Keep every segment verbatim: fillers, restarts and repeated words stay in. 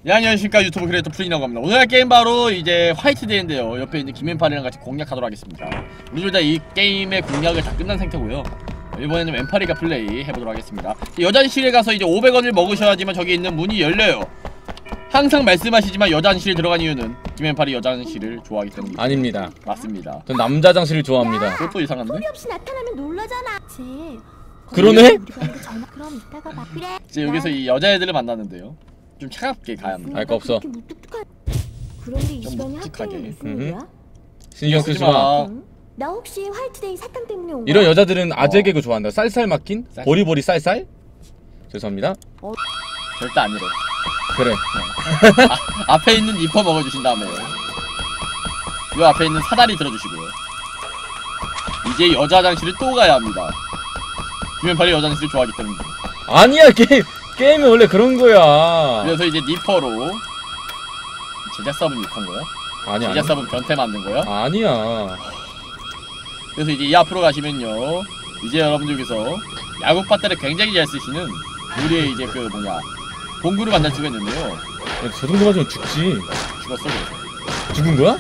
네, 안녕하십니까. 유튜브 크리에이터 프리라고 합니다. 오늘 할 게임 바로 이제 화이트데이인데요. 옆에 있는 김앤팔이랑 같이 공략하도록 하겠습니다. 우리 둘 다 이 게임의 공략을 다 끝난 상태고요. 이번에는 왼팔이가 플레이 해보도록 하겠습니다. 여잔실에 가서 이제 오백 원을 먹으셔야지만 저기 있는 문이 열려요. 항상 말씀하시지만 여잔실에 들어간 이유는 김앤팔이 여잔실을 좋아하기 때문입니다. 아닙니다. 맞습니다. 전 남자장실을 좋아합니다. 그것도 이상한데? 소리 없이 나타나면 놀라잖아. 제 그러네? 전화 그럼 이따가 봐. 그래. 이제 여기서 이 여자애들을 만나는데요. 좀 차갑게 가야 합니다. 알 거 없어. 그런데 이 좀 시간에 묵직하게. 학교에 무슨 일이야? 신경 쓰지 마. 나 혹시 화이트데이 사탕 때문에 온 거야? 이런 여자들은 아재 어. 개그 좋아한다. 쌀쌀 맡긴? 쌀쌀. 보리보리 쌀쌀? 죄송합니다. 어. 절대 아니래. 그래. 아, 앞에 있는 니퍼 먹어주신 다음에 요 앞에 있는 사다리 들어주시고요. 이제 여자 화장실을 또 가야 합니다. 김앤팔이 여자 화장실을 좋아하기 때문에. 아니야, 게임 게임이 원래 그런 거야. 그래서 이제 니퍼로 제작 서브는 욕한 거야? 아니야. 제작 서브는 변태 만든 거야? 아니야. 그래서 이제 이 앞으로 가시면요, 이제 여러분들께서 야구 빠따를 굉장히 잘 쓰시는 우리의 이제 그 뭐냐 공구를 만날 수가 있는데요. 야, 저 정도 맞으면 죽지. 죽었어. 그래서 죽은 거야?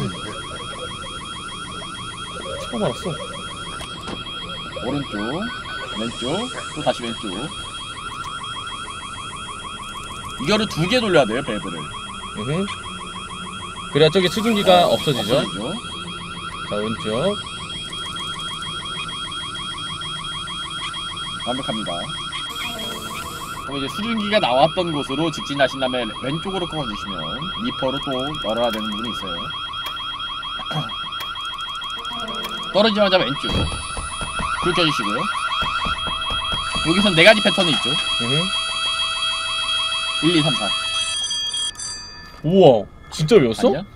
처음 알았어. 오른쪽, 왼쪽, 또 다시 왼쪽. 이거를 두 개 돌려야 돼요, 밸브를. 으흠. 그래야 저기 수증기가 없어지죠. 없어지죠. 자, 오른쪽. 완벽합니다. 그럼 이제 수증기가 나왔던 곳으로 직진하신 다음에 왼쪽으로 꺼주시면 니퍼로 또 열어야 되는 부분이 있어요. 떨어지자마자 왼쪽 불 켜주시고요. 여기선 네 가지 패턴이 있죠. 으흠. 일, 이, 삼, 사. 우와, 진짜 외웠어? 아니야?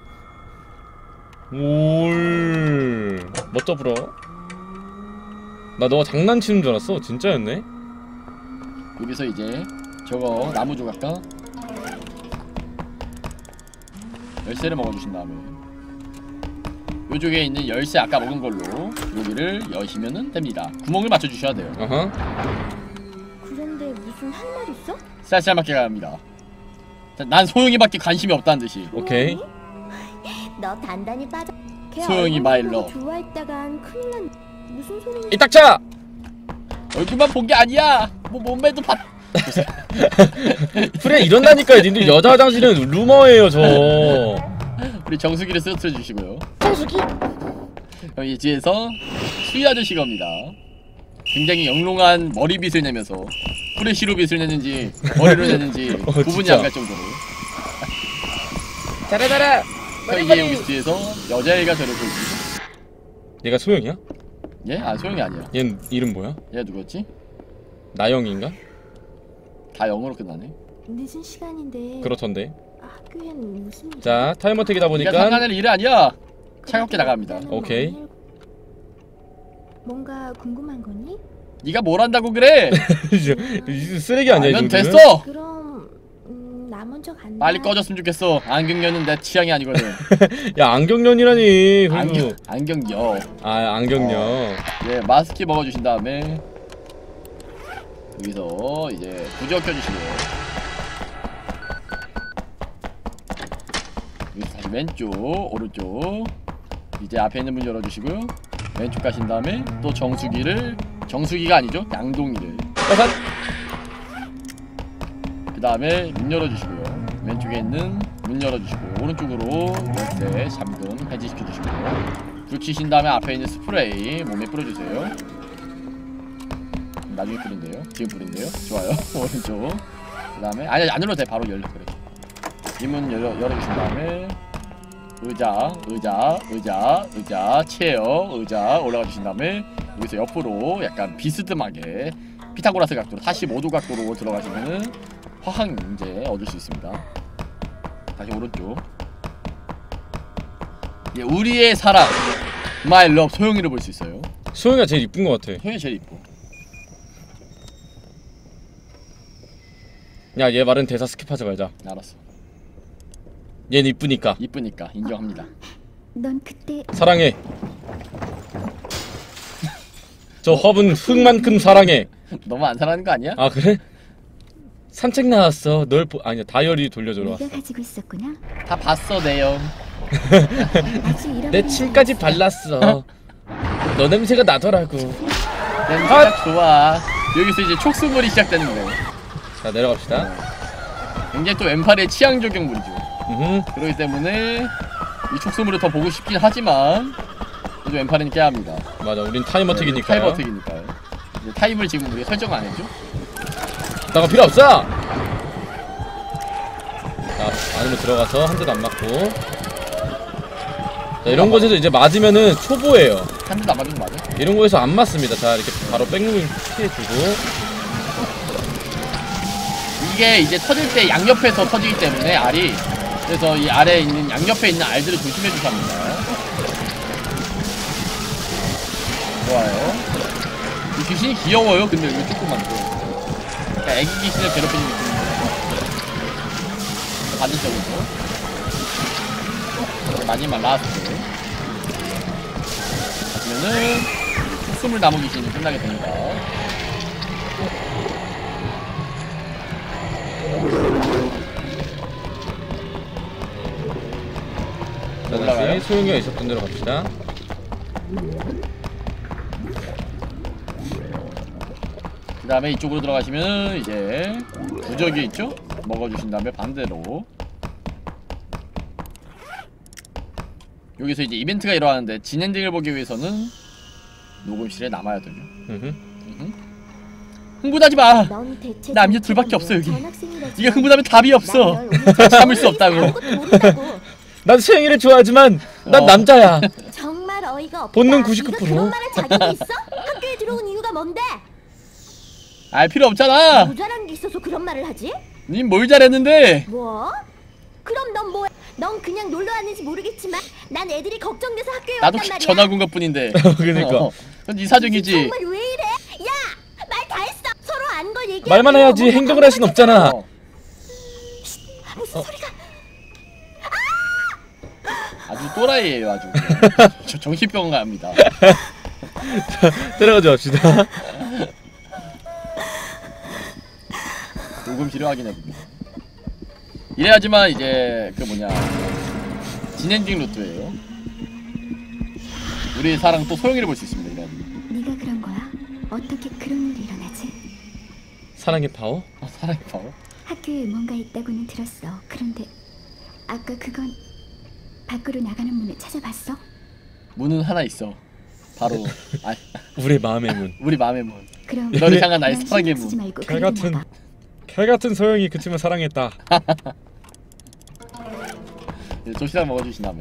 올 멋져 불어. 나 너가 장난치는 줄 알았어. 진짜였네. 여기서 이제 저거 나무 조각과 열쇠를 먹어주신 다음에 요쪽에 있는 열쇠 아까 먹은 걸로 여기를 여시면은 됩니다. 구멍을 맞춰주셔야 돼요. 어허. 그런데 무슨 할 말 있어? 쌀쌀맞게 가야 합니다. 자, 난 소영이밖에 관심이 없다는 듯이. 오케이. 너 단단히 빠져. 걔 소영이 얼굴만 마이 보고 러브. 좋아했다간 큰일 난. 무슨 소리냐? 이 딱차! 얼굴만 본 게 아니야. 뭐 몸매도 봤. 그래, 이런다니까요. 님들 여자 화장실은 루머예요, 저. 우리 정수기를 쓰러뜨려 주시고요. 정수기? 그럼 이 뒤에서 수희 아저씨가 옵니다. 굉장히 영롱한 머리빗을 내면서 프레시로 빗을 내는지 머리로 내는지 어, 구분이 진짜. 안 갈 정도로. 잘해잘해. 그럼 이게 여기 뒤에서 여자애가 저를 보여줍니다. 얘가 소영이야? 예? 아 소영이 아니야. 얘 이름 뭐야? 얘 누구였지? 나영인가? 다 영어로 끝나네. 늦은 시간인데. 그렇던데. 학교엔 무슨 일? 자, 타이머 택이다 니가 보니까 상관할 일이 아니야. 차갑게 나갑니다. 오케이. 뭔가 궁금한 거니? 니가 뭘 한다고 그래? 쓰레기 아니야, 이 알면 정도는? 됐어. 그럼 음, 나 먼저 간다. 빨리 꺼졌으면 좋겠어. 안경녀는 내 취향이 아니거든. 야, 안경년이라니. 그래도. 안경 안경녀. 아, 안경년. 어. 예, 마스크 먹어주신 다음에 여기서 이제 부저 켜주시고요. 여기서 다시 왼쪽, 오른쪽. 이제 앞에 있는 문 열어주시고요. 왼쪽 가신 다음에 또 정수기를 정수기가 아니죠? 양동이를. 빠삭. 그 다음에 문 열어주시고요. 왼쪽에 있는 문 열어주시고 오른쪽으로 열쇠 잠금 해제시켜주시고요. 불 켜신 다음에 앞에 있는 스프레이 몸에 뿌려주세요. 나중에 뿌린대요. 지금 뿌린대요. 좋아요. 오른쪽. 그 다음에 아니 안 열어도 돼. 바로 열려. 그래. 이 문 열어, 열어주신 다음에 의자, 의자, 의자, 의자, 체어, 의자 올라가 주신 다음에 여기서 옆으로 약간 비스듬하게 피타고라스 각도로 사십오 도 각도로 들어가시면은 화학 문제 얻을 수 있습니다. 다시 오른쪽. 예, 우리의 사랑 마이 러브 소영이를 볼 수 있어요. 소영이가 제일 이쁜 것 같아. 소영이 제일 이뻐. 야, 얘 말은 대사 스킵하지 말자. 알았어. 얘는 이쁘니까. 이쁘니까 인정합니다. 넌 그때 사랑해. 저 허브는 흙만큼 사랑해. 너무 안 사랑하는 거 아니야? 아, 그래? 산책 나왔어. 널 보... 아니야 다이어리 돌려주러 왔어. 네가 가지고 있었구나. 다 봤어 내용. 아직 잃어버린 내 게 침까지 있어. 발랐어. 너 냄새가 나더라고. 냄새 딱 좋아. 여기서 이제 촉수물이 시작되는 거예요. 자 내려갑시다. 굉장히 또 왼팔의 취향 저격물이죠. 음. 그렇기 때문에 이 촉수물을 더 보고 싶긴 하지만 그래도 왼팔은 깨야 합니다. 맞아. 우린 타이머 네, 튀기니까요. 타이머 튀기니까요. 이제 타임을 지금 우리가 설정 안 했죠? 나가 필요 없어. 자 안으로 들어가서 한 대도 안 맞고. 자, 이런 곳에서 이제 맞으면은 초보예요. 한 대도 안 맞은 거 맞아? 이런 곳에서 안 맞습니다. 자 이렇게 바로 백무빙 피해주고. 이게 이제 터질 때 양옆에서 터지기 때문에 알이 그래서 이 아래에 있는 양옆에 있는 알들을 조심해 주셔야 합니다. 좋아요. 이 귀신이 귀여워요. 근데 이거 조금만 더. 그러니까 애기 귀신을 괴롭히는 느낌이에요. 반대쪽으로. 마지막 라스트. 하시면은 스물 나무 귀신이 끝나게 됩니다. 자 올라가요? 다시 소용이가 있었던 데로 갑시다. 그 다음에 이쪽으로 들어가시면 이제 무적이 있죠? 먹어주신 다음에 반대로 여기서 이제 이벤트가 일어나는데 진엔딩을 보기 위해서는 녹음실에 남아야 되죠. 흥분하지마! 넌 대체 남녀 정체가 둘밖에 없어 뭐야? 여기. 전학생이라지만 이게 흥분하면 답이 없어. 난 널 오늘 참을 수 없다고. 아무것도 모른다고. 난 수영이를 좋아하지만 난 어. 남자야. 정말 어이가 없다. 본능 구십구 퍼센트. 네가 그런 말할 자격이 있어? 학교에 들어온 이유가 뭔데? 알 필요 없잖아. 모자란 게 있어서 그런 말을 하지? 님 뭘 잘했는데? 뭐? 그럼 넌 뭐해? 넌 그냥 놀러 왔는지 모르겠지만 난 애들이 걱정돼서 학교에 나도 왔단 말이야. 전화 온 것뿐인데. 그러니까. 어, 그건 네 사정이지. 정말 왜 이래? 야! 말 다 했어. 서로 안 걸 얘기. 말만 해야지 행동을 할 순 없잖아. 어, 무슨 어. 소리가? 아주 또라이예요 아주. 저 정신병원 갑니다. 들어가자 합시다. 녹음실을 확인해봅니다. 이래야지만 이제 그 뭐냐 진엔딩 루트예요. 우리의 사랑 또 소영이를 볼 수 있습니다. 이래야지. 네가 그런 거야? 어떻게 그런 일이 일어나지? 사랑의 파워? 아, 사랑이 파워? 학교에 뭔가 있다고는 들었어. 그런데 아까 그건 밖으로 나가는 문을 찾아봤어? 문은 하나 있어. 바로 아, 우리의 마음의 문. 우리 마음의 문. 그럼 너를 향한 나의 난 사랑의 신경 쓰지 문. 말고 개 그리로 같은 나가. 개 같은 소영이 그치만 사랑했다. 조시락 먹어주신 다음에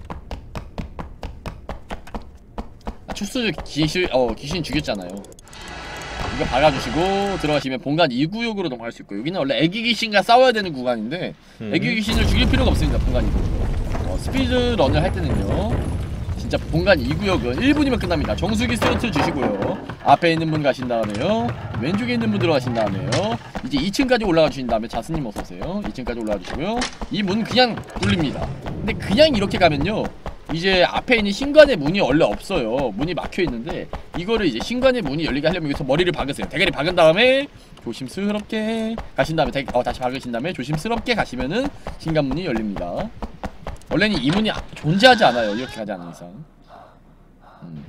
아, 축수 귀신 어 귀신 죽였잖아요. 이거 박아주시고 들어가시면 본관 이 구역으로 넘어갈 수 있고 여기는 원래 애기 귀신과 싸워야 되는 구간인데 음. 애기 귀신을 죽일 필요가 없습니다. 본관 이 구역. 어, 스피드 런을 할 때는요. 진짜 본관 이 구역은 일 분이면 끝납니다. 정수기 스로틀 주시고요. 앞에 있는 분 가신 다음에요. 왼쪽에 있는 분 들어가신 다음에요. 이제 이 층까지 올라가 주신 다음에 자스님 어서오세요. 이 층까지 올라가 주시고요. 이 문 그냥 뚫립니다. 근데 그냥 이렇게 가면요. 이제 앞에 있는 신관의 문이 원래 없어요. 문이 막혀 있는데 이거를 이제 신관의 문이 열리게 하려면 여기서 머리를 박으세요. 대가리 박은 다음에 조심스럽게 가신 다음에 대, 어, 다시 박으신 다음에 조심스럽게 가시면은 신관문이 열립니다. 원래는 이 문이 존재하지 않아요. 이렇게 가지 않는 이상. 음.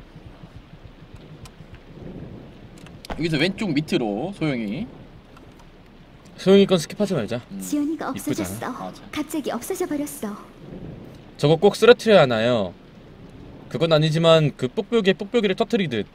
여기서 왼쪽 밑으로 소영이 소영이 건 스킵하지 말자. 음. 지연이가 이쁘잖아. 없어졌어. 맞아. 갑자기 없어져 버렸어. 저거 꼭 쓰러트려야 하나요? 그건 아니지만 그 뽁뽁이에 뽁뽁이를 터트리듯.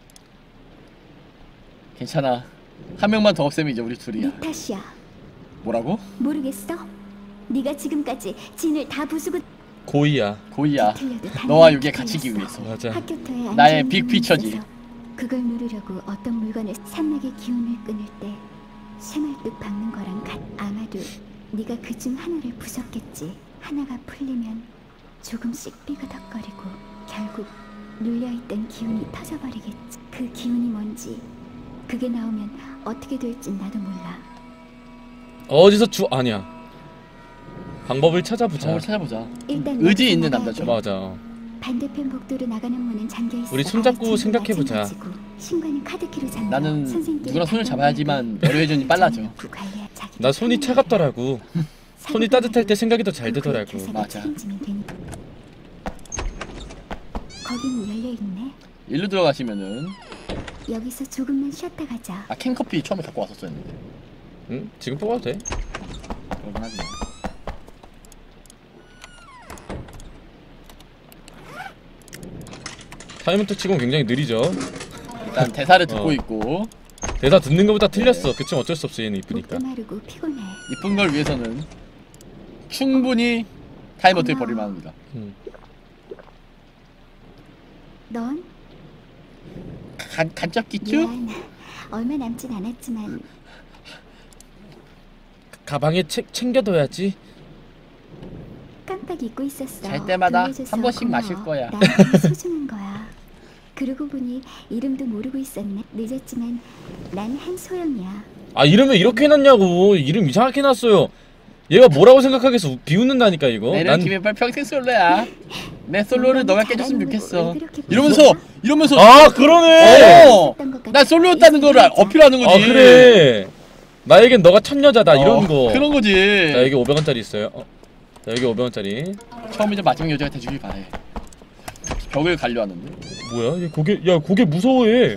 괜찮아. 한 명만 더 없애면 이제 우리 둘이야. 네 탓이야. 뭐라고? 모르겠어? 네가 지금까지 진을 다 부수고 고의야. 고이야. 틀려도 당연히 너와 여기에 틀렸어. 갇히기 위해서. 맞아. 학교터에 나의 앉아있는 빅피처지. 있어서 그걸 누르려고 어떤 물건을 산낙의 기운을 끊을 때 새말뚝 박는 거랑 같. 아마도 네가 그 중 하나를 부쉈겠지. 하나가 풀리면 조금씩 삐그덕거리고 결국 눌려있던 기운이 터져버리겠지. 그 기운이 뭔지 그게 나오면 어떻게 될진 나도 몰라. 어디서 주 아니야. 방법을 찾아보자. 정말 찾아보자. 일단 의지 여기서 있는 나가야 남자죠. 돼. 맞아. 반대편 복도로 나가는 문은 잠겨있어. 우리 손잡고 생각해보자. 신관은 카드키로 잠겨 나는 선생님께 누구랑 손을 달려오는 잡아야지만 머리 회전이 빨라져. 그 관리야. 자기 나 손이 차갑더라고. 손이 따뜻할 때 생각이 더 잘 되더라고. 맞아. 거긴 열려 있네. 일로 들어가시면은 여기서 조금만 쉬었다 가자. 아 캔커피 처음에 갖고 왔었었는데. 응? 지금 뽑아도 돼? 그러긴 하지. 타이머트 치고는 굉장히 느리죠. 일단 대사를 듣고 어. 있고 대사 듣는 것보다 틀렸어. 그치만 어쩔 수 없어. 얘는 이쁘니까. 목도 마르고 피곤해. 이쁜 걸 위해서는 충분히 타임어택 버릴 만합니다. 음. 넌? 간 간접 기쭈? 미안. 얼마 남진 않았지만 가방에 책 챙겨둬야지. 깜빡 잊고 있었어. 잘 때마다 돌려줘서 한 번씩 고마워. 마실 거야. 난 너무 소중한 거야. 그러고 보니 이름도 모르고 있었네. 늦었지만 난 한소영이야. 아 이름을 이렇게 해놨냐고. 이름 이상하게 해놨어요. 얘가 뭐라고 생각하겠어. 비웃는다니까 이거. 내는 김해발 평생 솔로야. 내 솔로를 너가 깨줬으면 좋겠어. 왜 그렇게 이러면서 이러면서 아 그러네. 어, 나 솔로였다는 거를 어필하는 거지. 아 그래. 나에겐 너가 첫 여자다. 어, 이런 거. 그런 거지. 자 여기 오백 원짜리 있어요. 어. 자 여기 오백 원짜리. 처음이자 마지막 여자가 돼주길 바래. 벽을 갈려하는데. 뭐야? 얘 고개 야 고개 무서워해.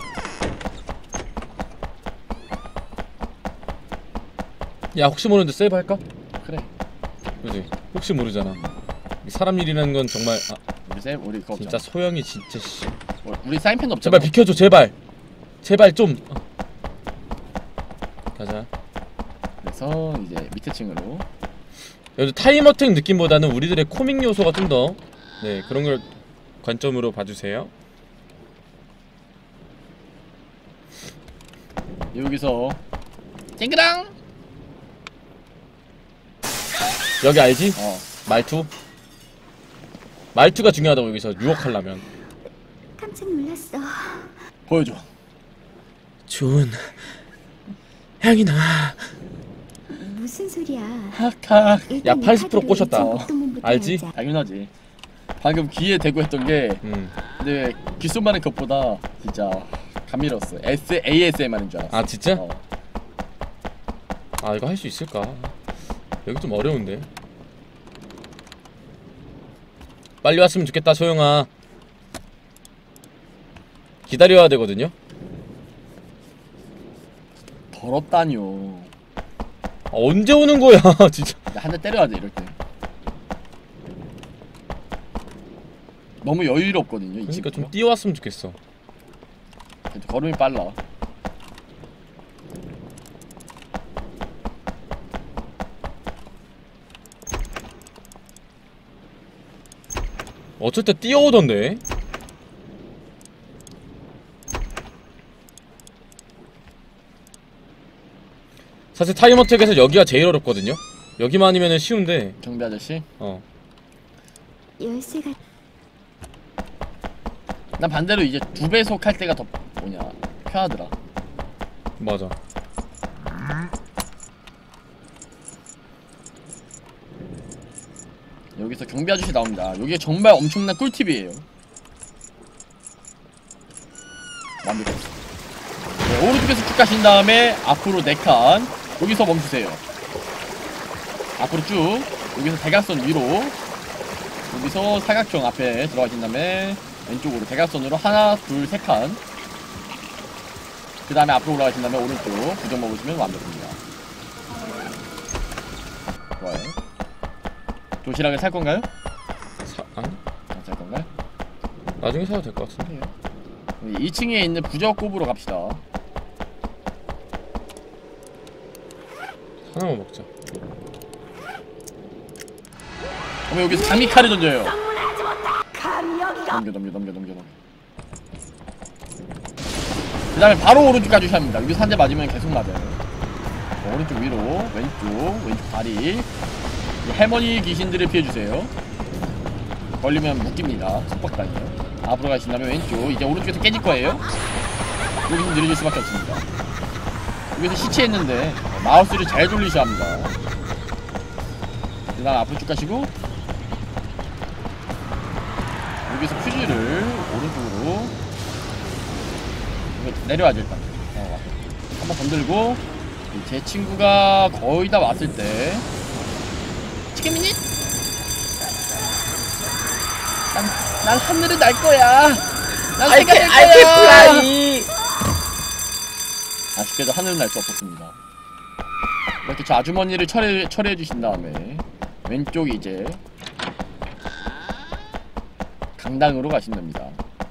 야 혹시 모르는데 세이브 할까? 그래. 그지? 혹시 모르잖아. 이 사람 일이라는 건 정말 아, 우리 쌤 우리 그거 진짜 없잖아. 소영이 진짜 씨. 우리 사인펜 없잖아. 제발 비켜줘 제발. 제발 좀. 어. 가자. 그래서 이제 밑에 층으로. 여기 타임어택 느낌보다는 우리들의 코믹 요소가 좀 더 네 그런 걸 관점으로 봐주세요. 여기서 쨍그랑. 여기 알지? 어. 말투. 말투가 중요하다고 여기서 유혹하려면. 깜짝 놀랐어. 보여줘. 좋은 향이 나. 무슨 소리야? 하하. 일단 야, 이 팔십 퍼센트 카드를 꽂혔다. 이쪽 목동문부터 알지? 열자. 당연하지. 방금 귀에 대고 했던 게 음. 근데 귓속말은 것보다 진짜 감미로웠어. S 에이에스엠 하는 줄 알았어. 아 진짜? 어. 아 이거 할 수 있을까? 여기 좀 어려운데. 빨리 왔으면 좋겠다 소영아. 기다려야 되거든요. 더럽다뇨. 아, 언제 오는 거야 진짜. 한 대 때려야 돼 이럴 때. 너무 여유롭거든요 이 그러니까 친구. 좀 뛰어왔으면 좋겠어. 걸음이 빨라. 어쩔 때 뛰어오던데. 사실 타임어택에서 여기가 제일 어렵거든요. 여기만 아니면은 쉬운데. 경비 아저씨. 어. 열쇠가 난 반대로 이제 두 배속 할 때가 더 뭐냐 편하더라. 맞아. 여기서 경비 아저씨 나옵니다. 여기가 정말 엄청난 꿀팁이에요. 완벽해. 네, 오른쪽에서 쭉 가신 다음에 앞으로 네 칸. 여기서 멈추세요. 앞으로 쭉. 여기서 대각선 위로. 여기서 사각형 앞에 들어가신 다음에 왼쪽으로 대각선으로 하나, 둘, 세 칸. 그 다음에 앞으로 올라가신 다음에 오른쪽 구정 먹으시면 완벽합니다. 좋아요. 도시락을 살 건가요? 사, 아니? 안 살 건가요? 나중에 사도 될 것 같은데. 이 층에 있는 부적급으로 갑시다. 하나만 먹자. 그럼 여기서 장미칼을 던져요. 넘겨 넘겨 넘겨 넘겨 넘겨. 그 다음에 바로 오른쪽 가주셔야 합니다. 여기서 한 대 맞으면 계속 맞아요. 자, 오른쪽 위로 왼쪽 왼쪽 다리. 할머니 귀신들을 피해주세요. 걸리면 묶입니다. 속박당해요. 앞으로 가신 다음에 왼쪽 이제 오른쪽에서 깨질 거예요. 여기서 느려질 수밖에 없습니다. 여기서 시체했는데 마우스를 잘 돌리셔야 합니다. 그 다음 앞으로 쭉 가시고 여기서 퓨즈를 오른쪽으로 이거 내려와줘 일단. 어, 한번 건들고 제 친구가 거의 다 왔을 때 지금이니? 난, 난 하늘을 날 거야. 난 새가 될 거야. 플라이. 아쉽게도 하늘을 날 수 없었습니다. 이렇게 저 아주머니를 처리, 처리해 주신 다음에 왼쪽이 이제 강당으로 가시면 됩니다.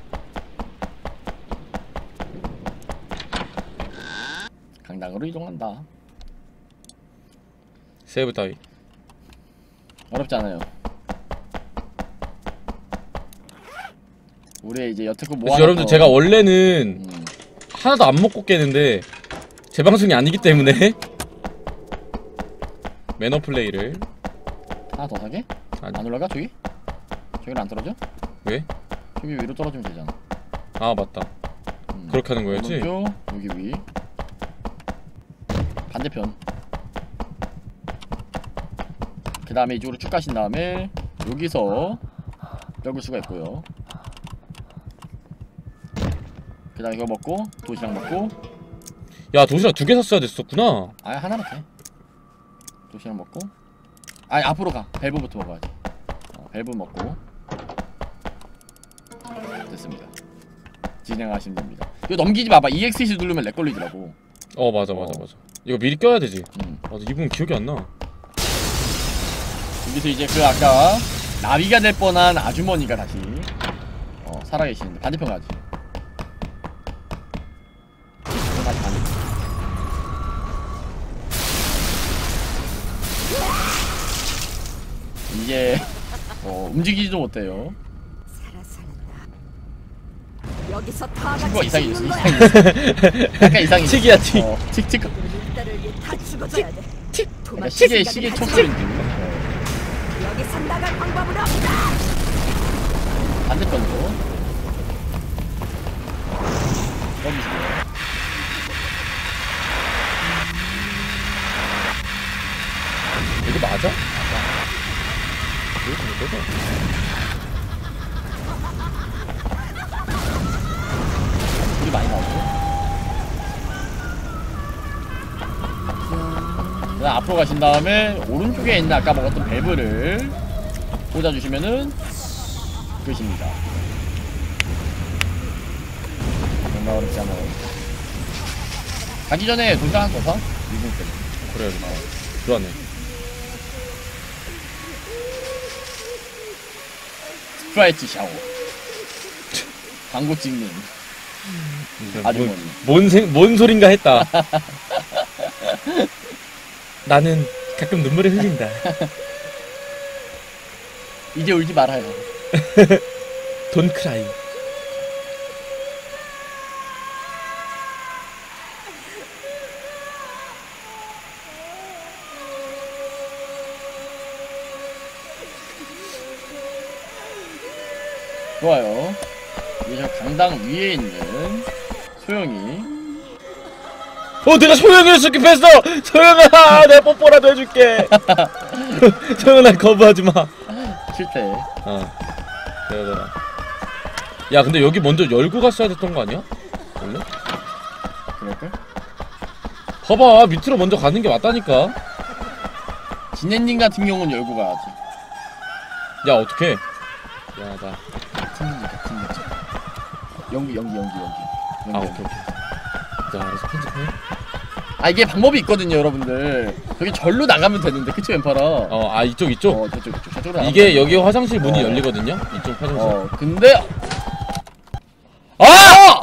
강당으로 이동한다. 세이브 따위. 어렵지 않아요. 우리 이제 여태껏 뭐 그래서 여러분들 제가 원래는 음. 하나도 안 먹고 깨는데 제 방송이 아니기 때문에 매너 플레이를 하나 더 사게? 아니. 안 올라가 저기? 저기는 안 떨어져? 왜? 저기 위로 떨어지면 되잖아. 아 맞다. 음. 그렇게 하는 거였지? 오른쪽 여기 위 반대편. 그 다음에 이쪽으로 쭉 가신 다음에 여기서 벽을 수가 있고요. 그 다음에 이거 먹고 도시락 먹고. 야 도시락 두 개 샀어야 됐었구나. 아예 하나로 돼. 도시락 먹고. 아니 앞으로 가. 밸브부터 먹어야지. 어, 밸브 먹고. 됐습니다. 진행하시면 됩니다. 이거 넘기지 마봐. 이엑스씨 누르면 렉 걸리더라고. 어 맞아 맞아 어. 맞아. 이거 미리 껴야 되지. 음. 맞아 이분 기억이 안 나. 여기서 이제 그 아까 나비가 될 뻔한 아주머니가 다시 어, 살아계시는데 반대편 가지. 다시 반대편. 이제 어, 움직이지도 못해요. 여기서 다 친구가 같이 이상해졌어. 죽는 거야. 이상해졌어. 약간 이상해졌어. 틱이야, 틱. 어, 틱틱. 일단을 위해 다 죽어줘야 돼. 그러니까 시계 시계 촉소리인데. 여기서 나갈 방법은 없다. 반대편으로. 꺼주시고요. 이게 맞아? 이거 잘못해서. 물이 많이 나오고. 그다음 앞으로 가신 다음에 오른쪽에 있는 아까 먹었던 밸브를 꽂아주시면은 끝입니다. 정말 어렵지 않아요. 가기 전에 도장 한거 사? 미국 때문에. 그래야겠다. 좋았네. 스프라이트 샤워. 광고 찍는 아주머니. 뭔, 생, 뭔 소린가 했다. 나는 가끔 눈물을 흘린다. 이제 울지 말아요. 돈 크라이. 좋아요. 이제 저 강당 위에 있는 소영이. 어 내가 소영이를 스킵했어. 소영아 내가 뽀뽀라도 해줄게. 소영아 거부하지마. 실패. 어 그러더라. 야 근데 여기 먼저 열고 갔어야 됐던 거 아니야? 원래? 그럴걸? 봐봐 밑으로 먼저 가는 게 맞다니까. 진엔님 같은 경우는 열고 가야지. 야 어떡해. 미안하다. 같은 일 같은 거지. 연기 연기 연기 연기. 연기, 아 연기. 오케이 오케이. 자 알아서 편집해. 아 이게 방법이 있거든요 여러분들. 저기 절로 나가면 되는데 그치 왼팔아? 어 아 이쪽 이쪽. 어 저쪽 이쪽 저쪽으로 나가면 이게 되는데. 여기 화장실 문이 어. 열리거든요. 이쪽 화장실. 어 근데 아!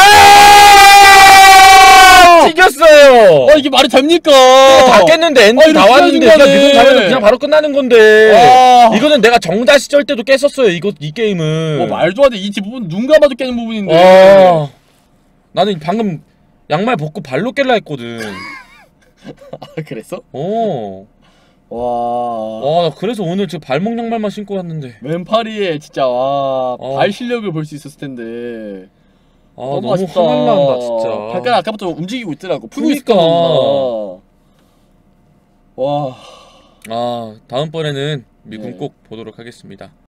아! 튀겼어요. 어 이게 말이 됩니까? 다 깼는데 엔딩 어, 다 이렇게 왔는데 하는 그냥 거네. 미국 가면 그냥 바로 끝나는 건데. 아. 이거는 내가 정자 시절 때도 깼었어요. 이거 이 게임은. 뭐 말도 안 돼. 이 부분 눈 감아도 깨는 부분인데. 아. 나는 방금 양말 벗고 발로 깰라 했거든. 아 그랬어? 어. 와. 와, 그래서 오늘 저 발목 양말만 신고 왔는데. 왼팔이에 진짜 와, 어. 발 실력을 볼 수 있었을 텐데. 아, 너무, 너무 아쉽다. 화날 난다, 진짜. 발가락 아까부터 움직이고 있더라고. 풀고 그니까. 있었구나. 와. 아, 다음번에는 미군 네. 꼭 보도록 하겠습니다.